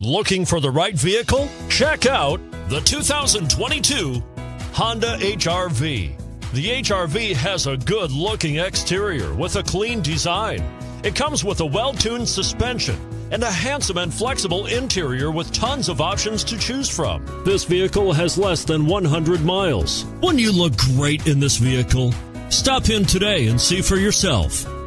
Looking for the right vehicle? Check out the 2022 Honda HR-V. The HR-V has a good-looking exterior with a clean design. It comes with a well-tuned suspension and a handsome and flexible interior with tons of options to choose from. This vehicle has less than 100 miles. Wouldn't you look great in this vehicle? Stop in today and see for yourself.